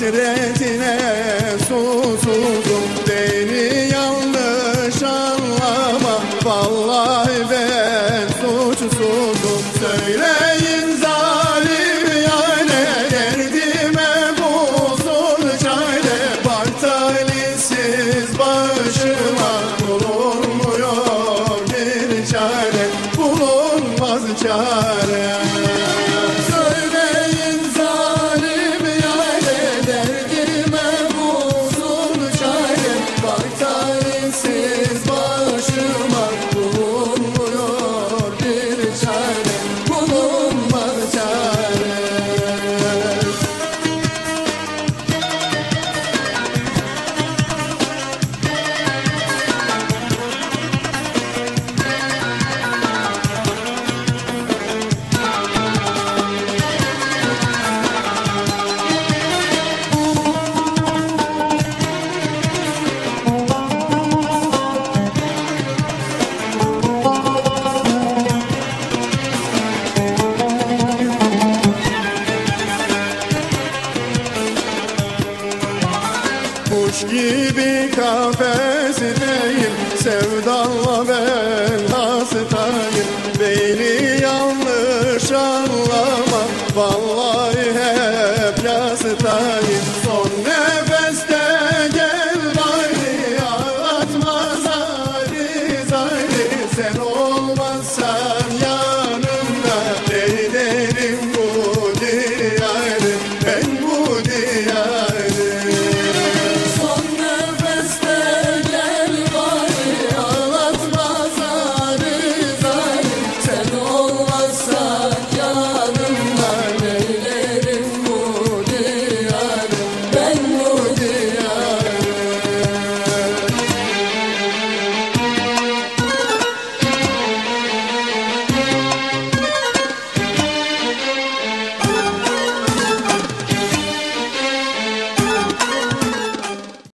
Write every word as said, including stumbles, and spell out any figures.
hasretine susuzum. Beni yanlış anlama, vallahi ben suçsuzum. Söyleyin zalim yâre, derdime bulsun çare. Bak talihsiz başıma, bulunmuyor bir çare, bulunmaz çare. Söyleyin zalim yâre, derdime bulsun çare. Bak talihsiz başıma, bulunmuyor bir çare, bulunmaz çare. Kuş gibi kafesteyim, sevdanla ben hastayım. Beni yanlış anlama, vallahi hep yastayım. Son nefeste gel bari, ağlatma zari zari. Sen olmazsan